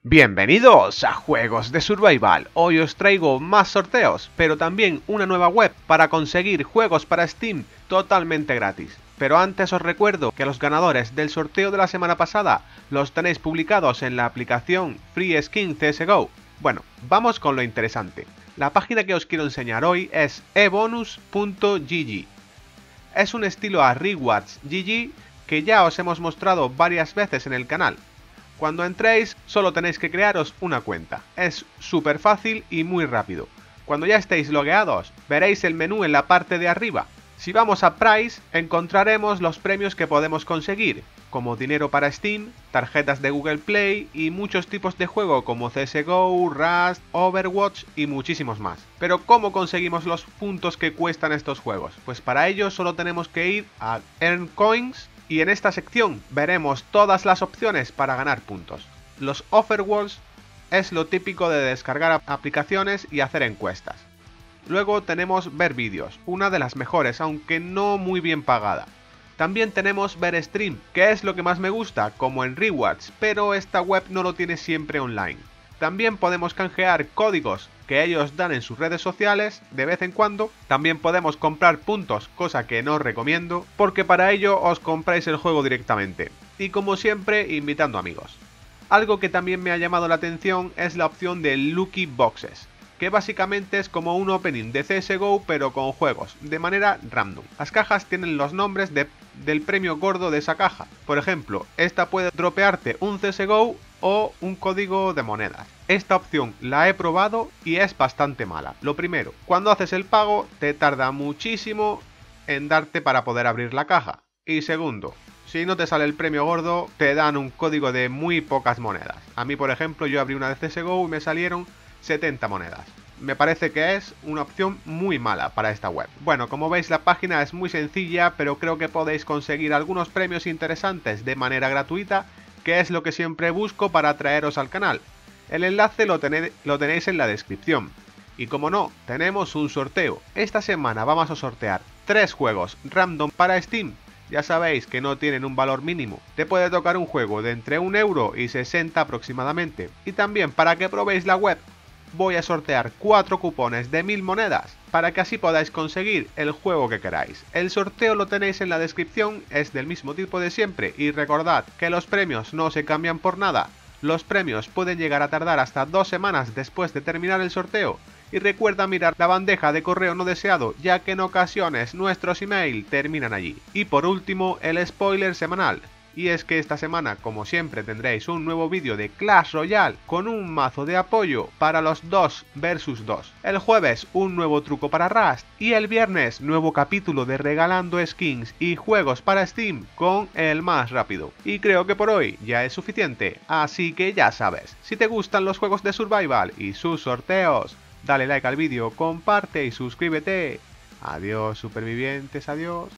Bienvenidos a Juegos de Survival. Hoy os traigo más sorteos, pero también una nueva web para conseguir juegos para Steam totalmente gratis. Pero antes os recuerdo que los ganadores del sorteo de la semana pasada los tenéis publicados en la aplicación Free Skin CSGO. Bueno, vamos con lo interesante. La página que os quiero enseñar hoy es ebonus.gg. Es un estilo a Rewards GG que ya os hemos mostrado varias veces en el canal. Cuando entréis solo tenéis que crearos una cuenta, es súper fácil y muy rápido. Cuando ya estéis logueados veréis el menú en la parte de arriba. Si vamos a Price encontraremos los premios que podemos conseguir, como dinero para Steam, tarjetas de Google Play y muchos tipos de juego como CSGO, Rust, Overwatch y muchísimos más. Pero ¿cómo conseguimos los puntos que cuestan estos juegos? Pues para ello solo tenemos que ir a Earn Coins. Y en esta sección veremos todas las opciones para ganar puntos. Los Offer Walls es lo típico de descargar aplicaciones y hacer encuestas. Luego tenemos ver vídeos, una de las mejores, aunque no muy bien pagada. También tenemos ver stream, que es lo que más me gusta, como en Rewards, pero esta web no lo tiene siempre online. También podemos canjear códigos que ellos dan en sus redes sociales de vez en cuando. También podemos comprar puntos, cosa que no os recomiendo, porque para ello os compráis el juego directamente. Y como siempre, invitando amigos. Algo que también me ha llamado la atención es la opción de Lucky Boxes, que básicamente es como un opening de CSGO pero con juegos, de manera random. Las cajas tienen los nombres del premio gordo de esa caja. Por ejemplo, esta puede dropearte un CSGO o un código de monedas. Esta opción la he probado y es bastante mala. Lo primero, cuando haces el pago te tarda muchísimo en darte para poder abrir la caja. Y segundo, si no te sale el premio gordo te dan un código de muy pocas monedas. A mí por ejemplo yo abrí una de CSGO y me salieron 70 monedas. Me parece que es una opción muy mala para esta web. Bueno, como veis la página es muy sencilla, pero creo que podéis conseguir algunos premios interesantes de manera gratuita, que es lo que siempre busco para traeros al canal. El enlace lo tenéis en la descripción. Y como no, tenemos un sorteo. Esta semana vamos a sortear 3 juegos random para Steam. Ya sabéis que no tienen un valor mínimo. Te puede tocar un juego de entre 1 euro y 60 aproximadamente. Y también para que probéis la web, voy a sortear 4 cupones de 1000 monedas para que así podáis conseguir el juego que queráis. El sorteo lo tenéis en la descripción, es del mismo tipo de siempre y recordad que los premios no se cambian por nada. Los premios pueden llegar a tardar hasta 2 semanas después de terminar el sorteo y recuerda mirar la bandeja de correo no deseado, ya que en ocasiones nuestros email terminan allí. Y por último, el spoiler semanal. Y es que esta semana, como siempre, tendréis un nuevo vídeo de Clash Royale con un mazo de apoyo para los 2 vs 2. El jueves un nuevo truco para Rust y el viernes nuevo capítulo de regalando skins y juegos para Steam con el más rápido. Y creo que por hoy ya es suficiente, así que ya sabes, si te gustan los juegos de Survival y sus sorteos, dale like al vídeo, comparte y suscríbete. Adiós supervivientes, adiós.